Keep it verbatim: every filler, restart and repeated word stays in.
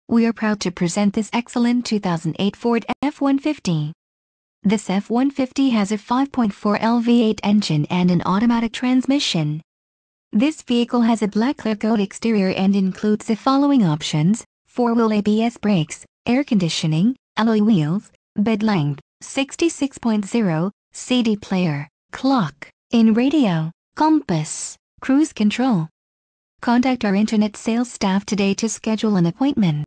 We are proud to present this excellent two thousand eight Ford F one fifty. This F one fifty has a five point four liter V eight engine and an automatic transmission. This vehicle has a black Clearcoat exterior and includes the following options: four-wheel A B S brakes, air conditioning, alloy wheels, bed length, sixty-six point zero, C D player, clock, in radio, compass, cruise control. Contact our internet sales staff today to schedule an appointment.